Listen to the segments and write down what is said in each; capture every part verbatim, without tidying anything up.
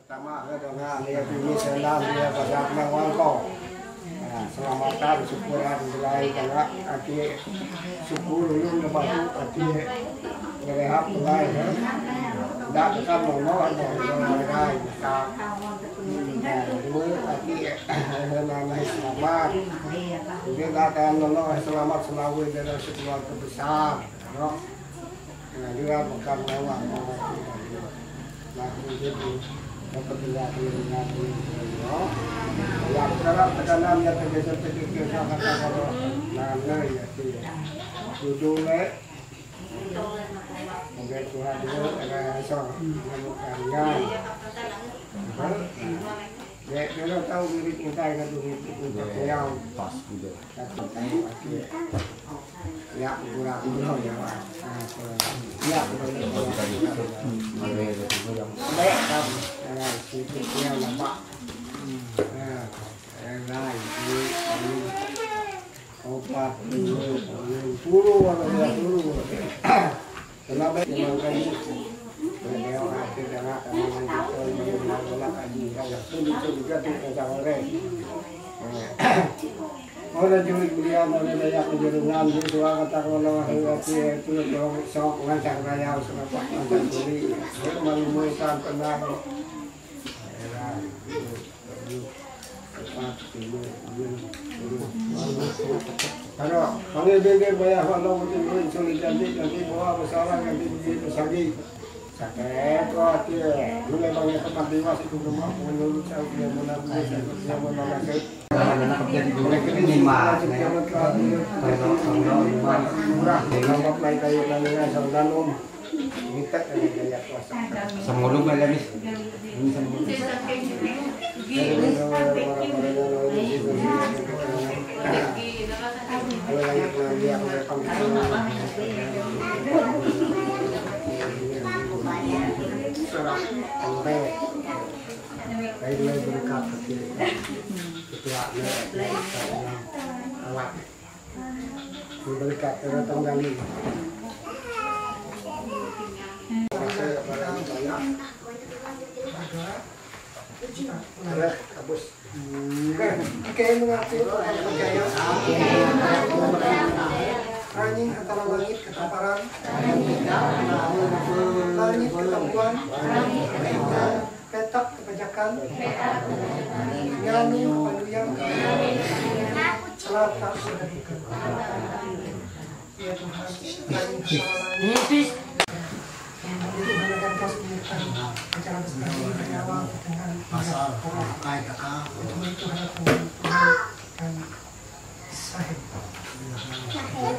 Pertama adalah lihat ini senang dia pada mengwangkau. Selamatan syukuran belai kalau hati syukur dulu lepas itu hati ngerehap belai ya. Tidak dekat mau ada mulai kita dulu hati namanya selamat. Jadi datang nolong selamat selalu dari sebuah terbesar. Nah juga bukan mewah. Nah begitu. Kepentingan dengan yang dalam tekanan yang terjadi terjadi sangat sangat nana ya sih judulnya mungkin Tuhan itu ada soal menemukannya ya kalau tahu diri kita kan untuk yang pas gitu ya kurang kurang ya ya baik kan nah itu yang lama nah lain ini obat puluh atau dua puluh kenapa memang ini beliau hati dengan menolak haji kalau itu juga tidak boleh orang juri beliau mulai yang kejerungan di dua kata kalau hati itu dong sok ngancang raya semua ngancang juri menemukan tenang kalau panggil beber bayar kalau mungkin sulit nanti nanti bawa masalah nanti begitu lagi sakit kok dia mulai banyak tempat dewas itu rumah menurut saya dia menambah dia menambah anak jadi dulu ini mah kalau kalau murah kalau naik kayu nanya sandan om kita ada gaya kuasa semulu malam ini semulu Baiklah berkat ketuanya awak berkat datang dari kabus kayak mengatur percaya angin antara langit ketamparan langit ketampuan petak kebajakan nyanu kepanduyan selatan ya Tuhan langit Tuhan akan kasih penyertaan acara besar ini dari awal dengan pasal kain kakak Tuhan Tuhan akan sahib sahib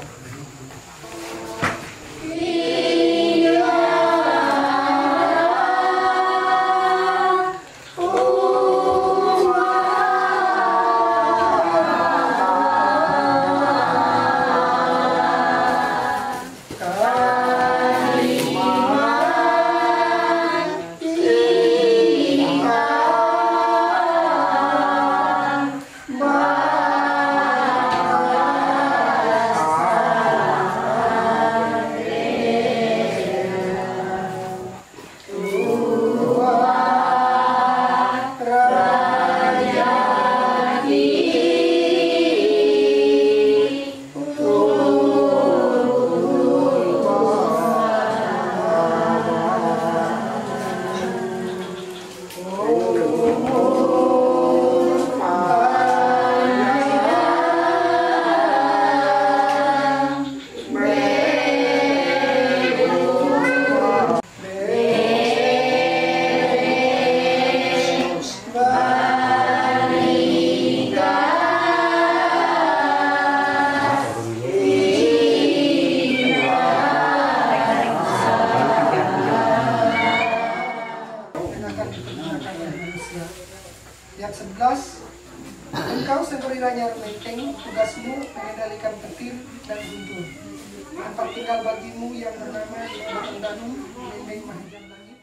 Yang sebelas, engkau sekiranya menteng, tugasmu mengendalikan petir dan guntur. Tempat tinggal bagimu yang bernama Batu Danum, Lembeng Mahajan Langit.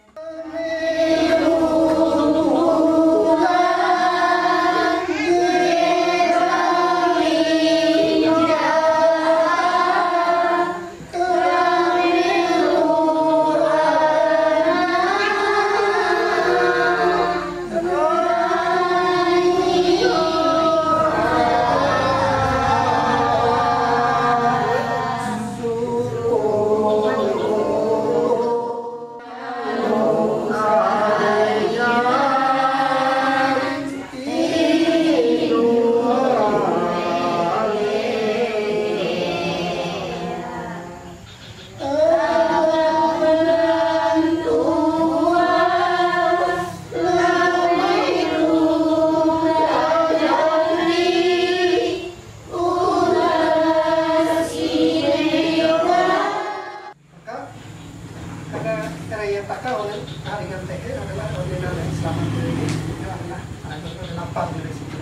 lapang dari situ.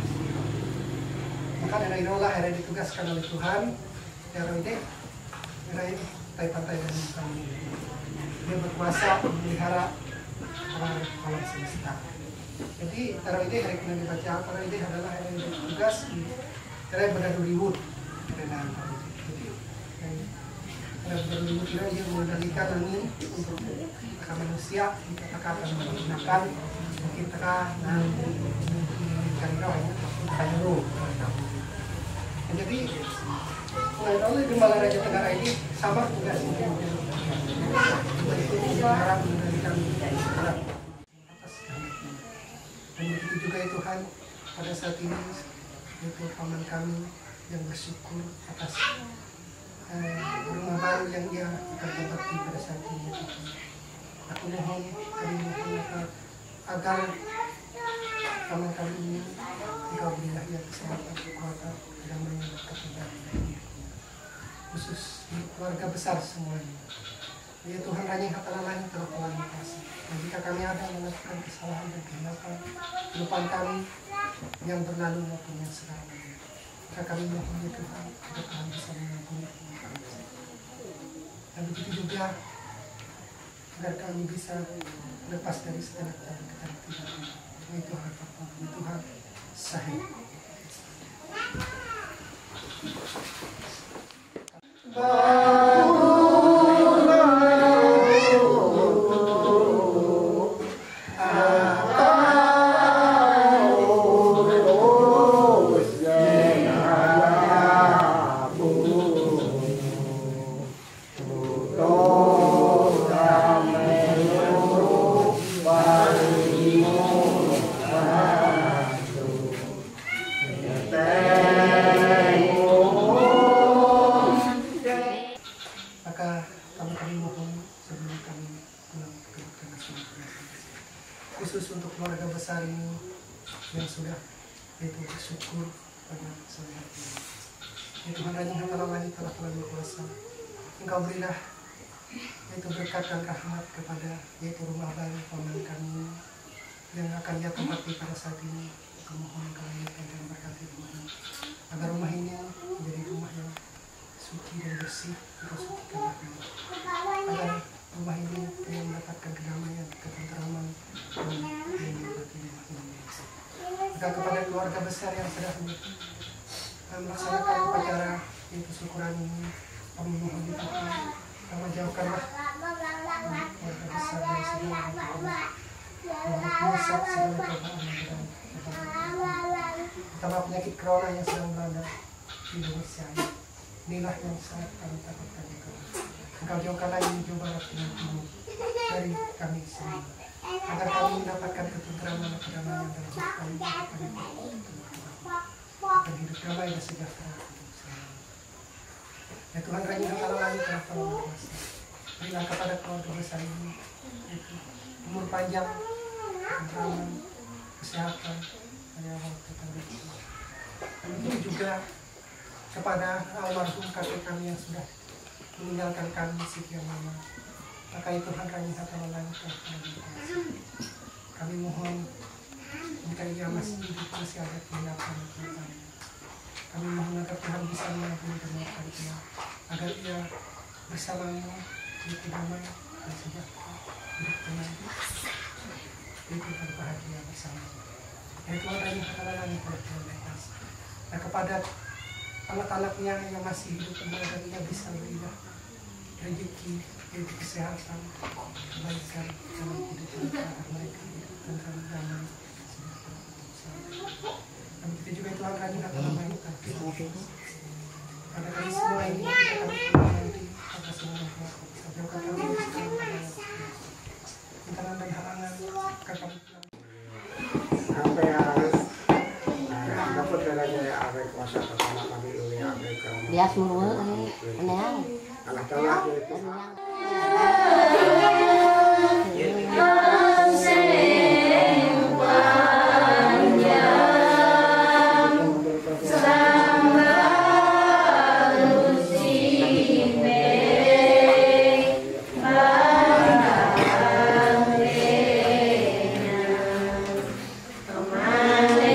Maka dari itulah era ditugaskan oleh Tuhan, era ini, era ini pantai-pantai dan kami. Dia berkuasa memelihara alam alam semesta. Jadi era ini hari ini dibaca apa? Era ini adalah era yang bertugas di era yang berdahulu. Dan jadi era berdahulu ini dia mengendalikan ini untuk manusia kita akan menggunakan mungkin kita kan kayu. Jadi mulai gembala Raja Tenggara ini sama juga sih. Itu harap mengendalikan atas dan begitu juga ya Tuhan pada saat ini itu paman kami yang bersyukur atas eh, rumah baru yang dia akan tempati pada saat ini. Aku mohon, kami mohon agar, agar paman kami ini engkau berilah ia kesehatan, kekuatan, kedamaian dan ketenangan khusus untuk keluarga besar semuanya. Ya Tuhan, Raja yang Hatala Langit telah pelangi kasih. Dan jika kami ada melakukan kesalahan dan kehilapan kelupaan kami yang berlalu maupun yang sekarang, maka kami mohon ya Tuhan, agar Tuhan bisa mengampuni kami. Dan begitu juga agar kami bisa lepas dari segala ketertiban. Ya Tuhan, ya Tuhan, sahih. Khusus untuk keluarga besar ini yang sudah itu bersyukur pada saat ini. Ya Tuhan, Raja yang Hatala Langit telah Tuhan berkuasa. Engkau berilah yaitu berkat dan rahmat kepada yaitu rumah baru paman kami yang akan dia tempati pada saat ini. Aku mohon Engkau lihatkan dan berkati rumah ini, agar rumah ini menjadi rumah yang suci dan bersih. Engkau sucikanlah kami, agar rumah ini yang mendapatkan kedamaian, ketenteraman, dan yang memberkati rumah ini. Maka kepada keluarga besar yang sedang melaksanakan upacara yaitu syukuran ini, kami mohon di Tuhan, kami jauhkanlah keluarga besar dari segala macam merusak segala cobaan dan terutama penyakit corona yang sedang melanda di Indonesia. Inilah yang sangat kami takutkan juga. Engkau jauhkanlah ini coba dari kami semua, agar kami mendapatkan ketenteraman dan kedamaian dalam hidup kami dan hidup damai dan sejahtera. Ya Tuhan, Raja yang Hatala Langit telah Tuhan berkuasa. Berilah kepada keluarga besar ini itu umur panjang, ketenteraman, kesehatan, dan yang tetangga. Dan itu juga kepada almarhum kakek kami yang sudah meninggalkan kami sekian lama. Maka itu Tuhan, Raja yang Hatala Langit telah Tuhan berkuasa. Kami mohon jika ia masih hidup, masih ada kehilapan Tuhan, kami mohon agar Tuhan bisa mengampuni dan memaafkan dia, agar ia bersamamu hidup damai dan sejahtera, hidup tenang, hidup berbahagia bersama. Ya Tuhan, Raja yang Hatala Langit telah Tuhan berkuasa. Nah, kepada anak-anaknya yang masih hidup, agar ia bisa berilah rezeki, yaitu kesehatan, kebaikan dalam hidup mereka, dan dalam damai. Dan begitu juga Tuhan, Raja yang Hatala Langit telah Tuhan berkuasa. Pada kali semua ini kita akan nanti pada semua orang jauhkan kami dari segala rintangan dan halangan kakak apa yang dapat dari apa kuasa pertama kami oleh apa kamu dia semua ini aneh anak tahu Amen.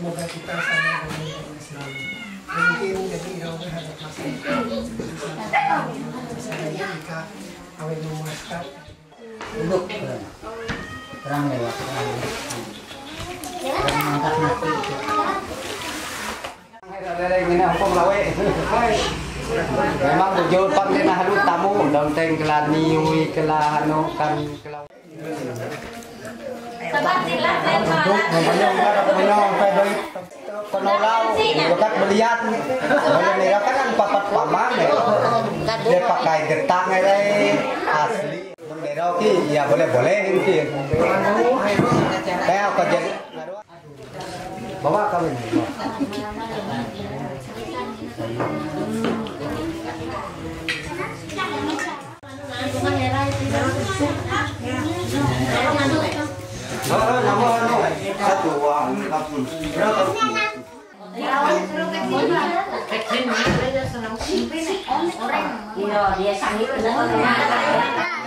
semoga kita sama dengan selalu. Mungkin jadi kau berhadap masalah saya jika awal memuaskan duduk terang lewat terang angkat mati memang tujuan pantai nah halu tamu daun teng kelani wi kelano kan kelau menyong menyong pedoi penolong bukan beliat boleh merakan kan papat paman dia pakai getang ini asli bendera ki ya boleh boleh ini kayak apa jadi bawa kami oh nama satu uang berapa Iya, dia sangat